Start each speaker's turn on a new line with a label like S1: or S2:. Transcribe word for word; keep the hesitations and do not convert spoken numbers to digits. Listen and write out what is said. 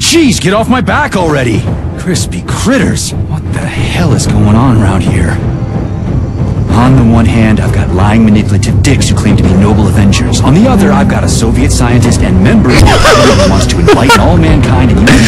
S1: Jeez, get off my back already! Crispy critters! What the hell is going on around here? On the one hand, I've got lying, manipulative dicks who claim to be noble avengers. On the other, I've got a Soviet scientist and member of the who wants to enlighten all mankind and use